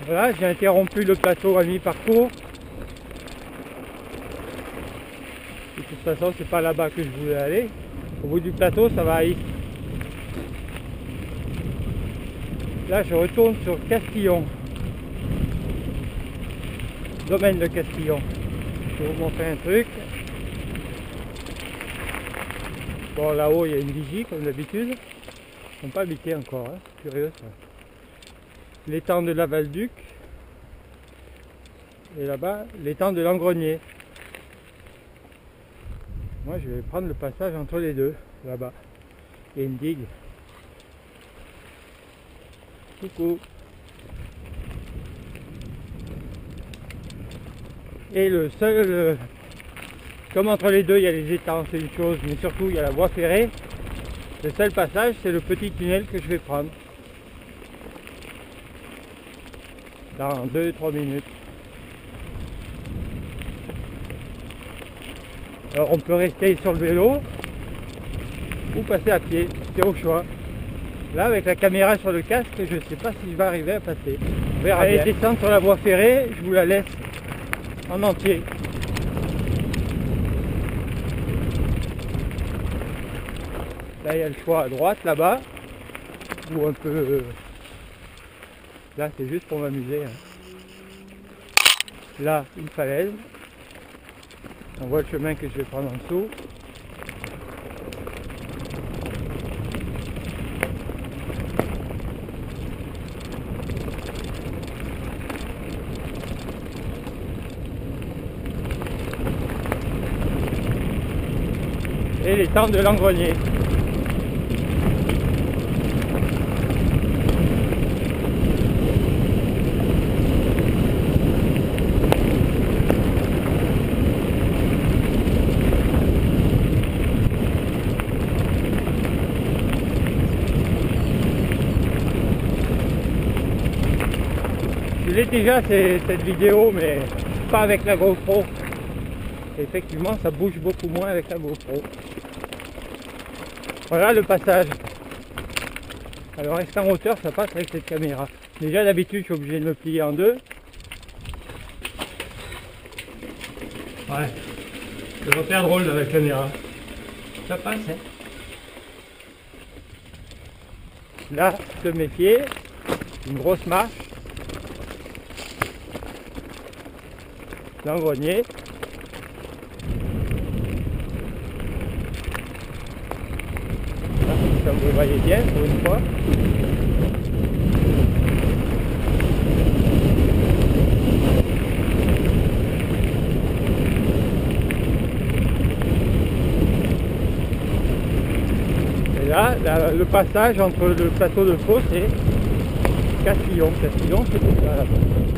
Voilà, j'ai interrompu le plateau à mi-parcours. De toute façon, c'est pas là-bas que je voulais aller. Au bout du plateau, ça va aller. Là, je retourne sur Castillon. Domaine de Castillon. Je vais vous montrer un truc. Bon, là-haut, il y a une vigie, comme d'habitude. Ils n'ont pas habité encore, hein. Curieux ça. L'étang de la Valduc. Et là-bas, l'étang de l'Engrenier. Moi, je vais prendre le passage entre les deux, là-bas. Il y a une digue. Coucou. Et le seul... comme entre les deux, il y a les étangs, c'est une chose, mais surtout, il y a la voie ferrée. Le seul passage, c'est le petit tunnel que je vais prendre. Dans 2-3 minutes. Alors on peut rester sur le vélo ou passer à pied, c'est au choix. Là avec la caméra sur le casque, je ne sais pas si je vais arriver à passer. On verra bien. Allez, descendre sur la voie ferrée, je vous la laisse en entier. Là il y a le choix à droite là-bas, ou un peu... Là c'est juste pour m'amuser. Hein. Là une falaise. On voit le chemin que je vais prendre en dessous. Et l'étang de l'Engrenier. Je l'ai déjà cette vidéo, mais pas avec la GoPro. Et effectivement, ça bouge beaucoup moins avec la GoPro. Voilà le passage. Alors rester en hauteur, ça passe avec cette caméra. Déjà d'habitude, je suis obligé de me plier en deux. Ouais, le repère drôle avec la caméra. Ça passe, hein. Là, se méfier, une grosse marche. L'Engrenier. Ça vous voyez bien pour une fois. Et là, le passage entre le plateau de Fos et Castillon. Castillon, c'est tout ça là-bas.